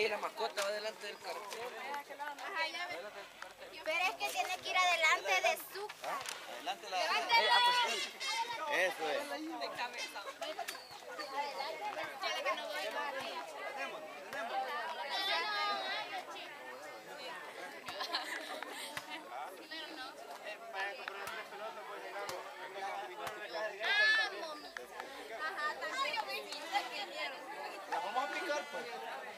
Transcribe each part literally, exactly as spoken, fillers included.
ahí la mascota va delante del carro. Ajá, ya ves. Pero es que tiene que ir adelante de su... Adelante la... ¡Levántalo! Eso es. De cabeza. Adelante, que no voy a arriba. La vamos a picar, pues.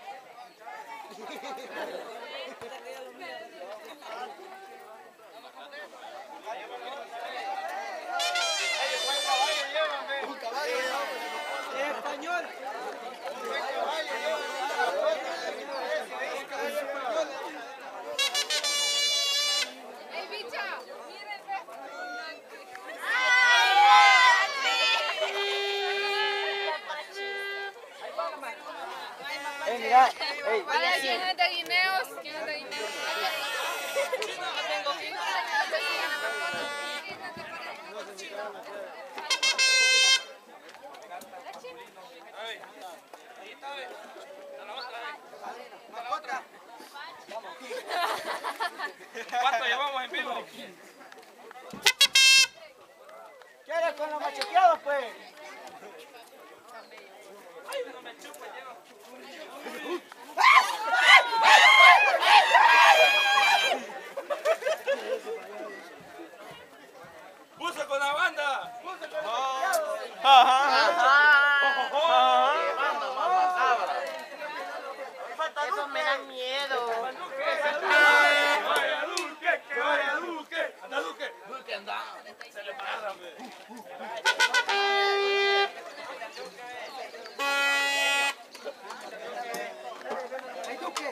Un caballo, es español. Un caballo, ¡Ey, bicho! ¡Miren! ¡Ey, mira! ¡Ey! Vale, ¿quién es de guineos? ¿Quién es de guineos? Yo tengo quince años de siguen en la foto. ¡Mascota! ¿Cuánto llevamos en vivo? ¿Quieres con los macheteados, pues? Ay, no me chupa yo. ¡Puso con la banda! ¡Puso con los macheteados! Eso me da miedo. ¡Vaya Duque! ¡Que vaya Duque! ¡Anda Duque! ¡Duque anda! Se le pasa, hombre. ¡Ey, Duque!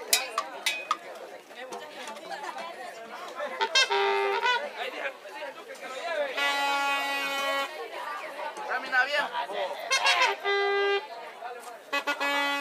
Ahí dije, dije Duque que lo lleve. Camina bien.